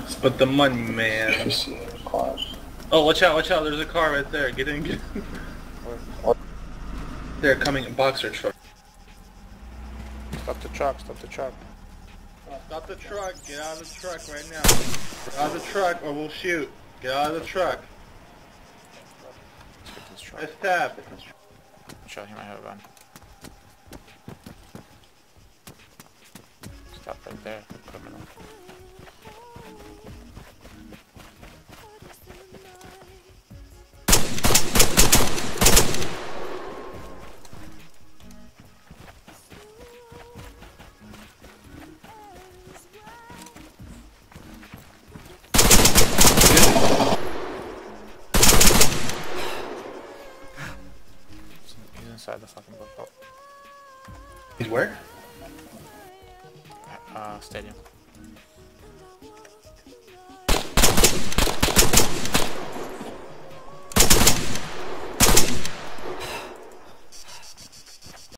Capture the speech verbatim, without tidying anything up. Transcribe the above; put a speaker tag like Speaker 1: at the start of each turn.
Speaker 1: Split the money, man. Oh, watch out, watch out, there's a car right there. Get in, get in. They're coming in boxer truck.
Speaker 2: Stop the truck, stop the truck.
Speaker 1: Stop the truck, get out of the truck right now. Get out of the truck or we'll shoot. Get out of the truck.
Speaker 2: Let's get this truck.
Speaker 1: Let's tap.
Speaker 2: Show him I have a gun. Stop right there, criminal. He's inside the fucking book.
Speaker 1: He's where?
Speaker 2: Uh, stadium.